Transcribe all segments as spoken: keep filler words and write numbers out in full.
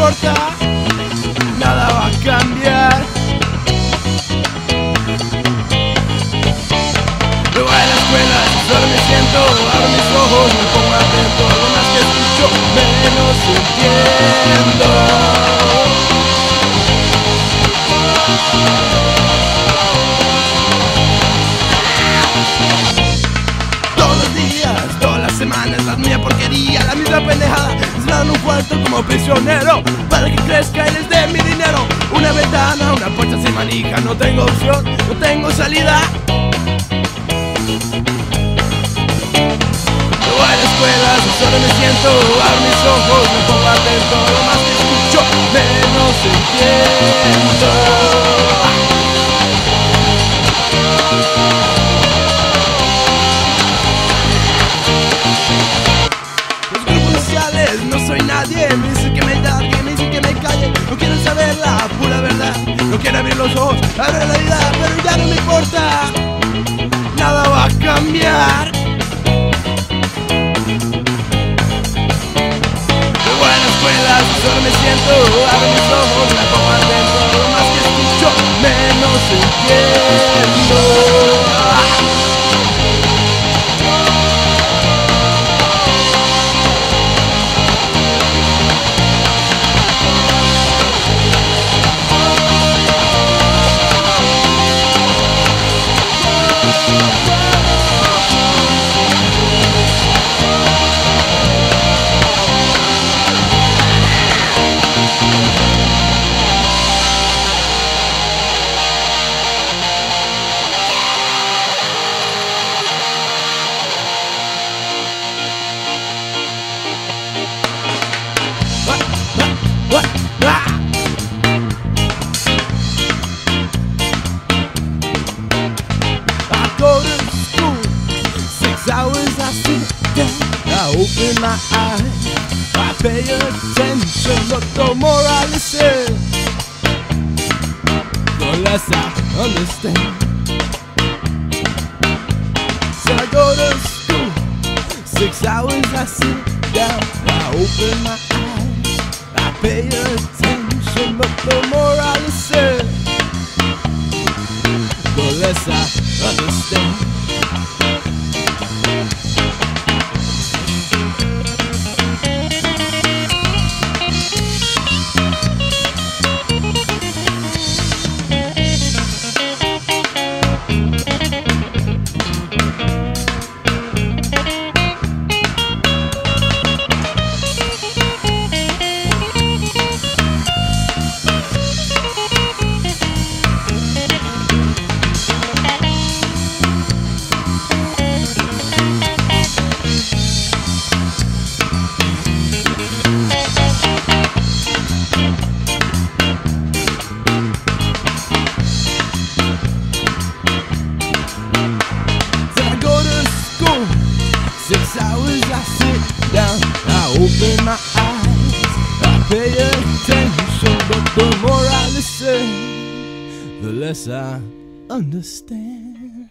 importa, nada va a cambiar. Luego a la escuela, solo me siento, abro mis ojos, me pongo atento. Lo más que escucho, menos entiendo. Todos los días, todas las semanas, la misma porquería, la misma pendejada. Encerrado en un cuarto como prisionero, para que crezca y les dé mi dinero. Una ventana, una puerta sin manija, no tengo opción, no tengo salida. Luego a la escuela, solo me siento, abro mis ojos, me pongo atento. Lo más que escucho, menos entiendo. Los grupos sociales, no soy nadie. Me dicen que me largue, me dicen que me calle. No quiero saber la pura verdad, no quiero abrir los ojos a la realidad. Pero ya no me importa, nada va a cambiar. Solo me siento, abro mis ojos, me pongo atento. Lo más que escucho, menos entiendo. Hours I sit down, I open my eyes, I pay attention, but the more I listen, the less I understand. So I go to school, six hours I sit down, I open my eyes, I pay attention, but the more I listen, the less I understand. Six hours I sit down, I open my eyes, I pay attention, but the more I listen, the less I understand.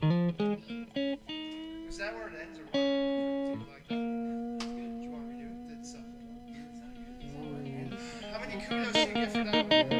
Is that where it ends, or do you like that? Do you want me to do it? Did something. How many kudos do you get for that one?